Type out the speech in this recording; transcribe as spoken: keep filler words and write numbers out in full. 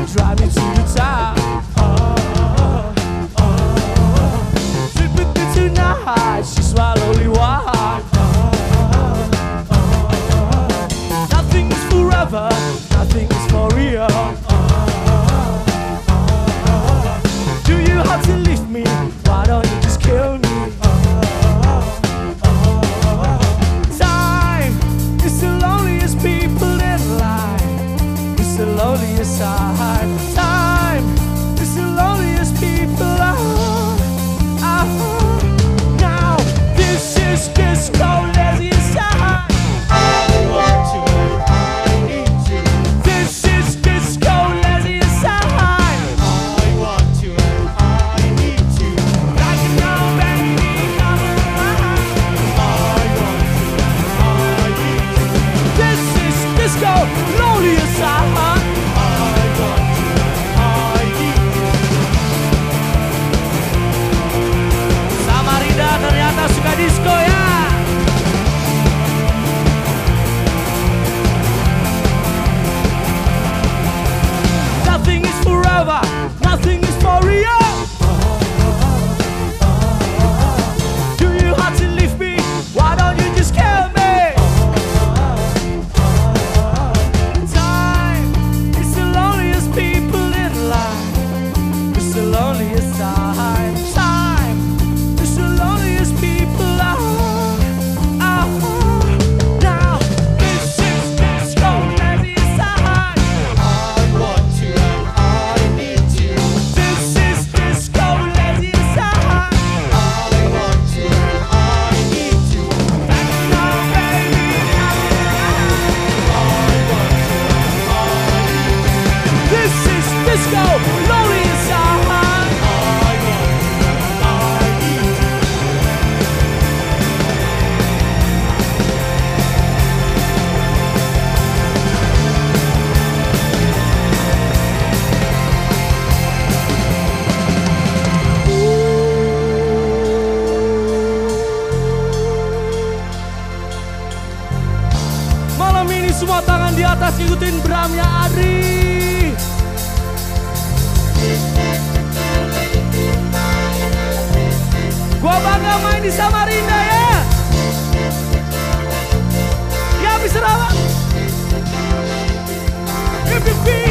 and drive me to the top. Oh, oh, oh. Sleep with me tonight, she's my lonely one. Oh, oh, oh. Nothing is forever, nothing is for real. Oh, oh, oh. Do you have to leave me? Why don't you just kill me? The loneliest side. Time is the loneliest people are. Now this is disco lesbian side. I want to, I need to. This is disco lesbian side. I want to, I need to. Like now, baby, come around. I want to, I need to. This is disco loneliest side. Ternyata suka disco ya. Nothing is forever, nothing is for real. Do you have to leave me? Why don't you just kill me? Time is the loneliest people in life. It's the loneliest time. Malam ini semua tangan di atas, ikutin Bramnya Adri. Gua bangga main di Samarinda ya. Ya bisa rawat.